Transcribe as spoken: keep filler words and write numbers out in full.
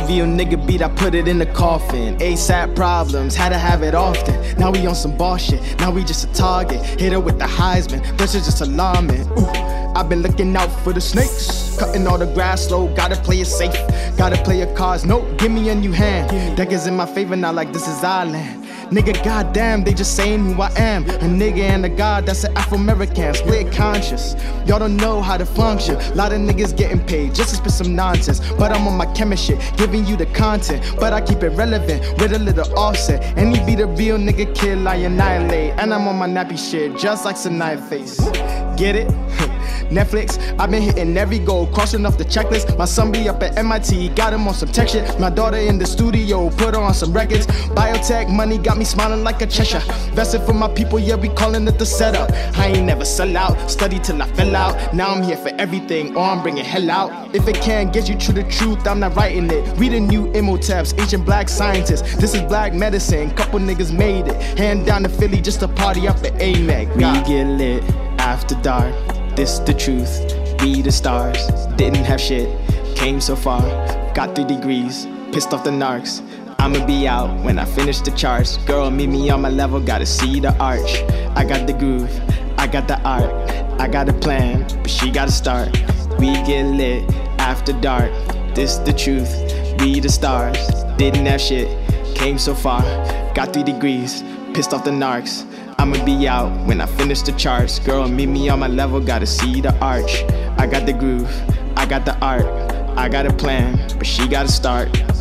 Real nigga beat, I put it in the coffin. ASAP problems, had to have it often. Now we on some ball shit, now we just a target. Hit her with the Heisman, this is just alarming. Ooh, I've been looking out for the snakes. Cutting all the grass slow, gotta play it safe. Gotta play your cards, nope, give me a new hand. Deck is in my favor now like this is our land. Nigga, goddamn, they just saying who I am. A nigga and a god, that's an Afro-American, split conscious. Y'all don't know how to function. Lot of niggas getting paid just to spit some nonsense. But I'm on my chemistry, giving you the content. But I keep it relevant with a little offset. And he be the real nigga kill, I annihilate. And I'm on my nappy shit, just like Sanaya Face. Get it? Netflix, I've been hitting every goal, crossing off the checklist. My son be up at M I T, got him on some tech shit. My daughter in the studio, put her on some records. Biotech money got me smiling like a Cheshire. Vested for my people, yeah, we calling it the setup. I ain't never sell out, study till I fell out. Now I'm here for everything, or I'm bringing hell out. If it can't get you to the truth, I'm not writing it. Read the new Imhotep's, ancient black scientists. This is black medicine, couple niggas made it. Hand down to Philly just to party up at A M E C. We get lit after dark. This the truth, we the stars. Didn't have shit, came so far. Got three degrees, pissed off the narcs. I'ma be out when I finish the charts. Girl, meet me on my level, gotta see the arch. I got the groove, I got the art. I got a plan, but she gotta start. We get lit after dark. This the truth, we the stars. Didn't have shit, came so far. Got three degrees, pissed off the narcs. I'ma be out when I finish the charts. Girl, meet me on my level, gotta see the arch. I got the groove, I got the art. I got a plan, but she gotta start.